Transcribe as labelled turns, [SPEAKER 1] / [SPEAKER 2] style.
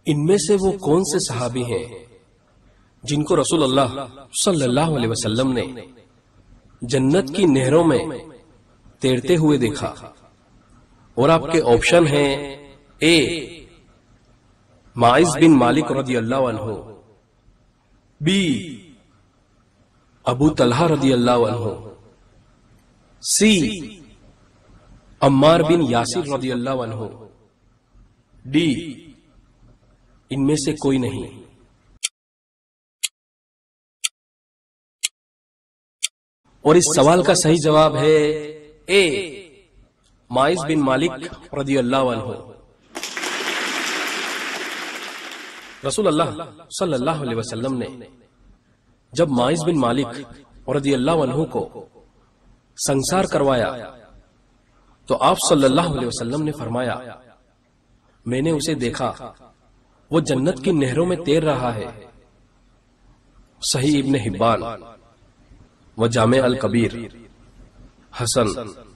[SPEAKER 1] ان میں سے وہ کون سے صحابی ہیں جن کو رسول اللہ صلی اللہ علیہ وسلم نے جنت کی نہروں میں تیرتے ہوئے دیکھا؟ اور آپ کے آپشن ہیں: اے معاذ بن مالک رضی اللہ عنہ، بی ابو طلحہ رضی اللہ عنہ، سی عمار بن یاسر رضی اللہ عنہ، ڈی ان میں سے کوئی نہیں۔ اور اس سوال کا صحیح جواب ہے اے معاذ بن مالک رضی اللہ عنہ۔ رسول اللہ صلی اللہ علیہ وسلم نے جب معاذ بن مالک رضی اللہ عنہ کو سنسار کروایا تو آپ صلی اللہ علیہ وسلم نے فرمایا، میں نے اسے دیکھا، وہ جنت کی نہروں میں تیر رہا ہے۔ صحیح ابن حبان و جامع الکبیر، حسن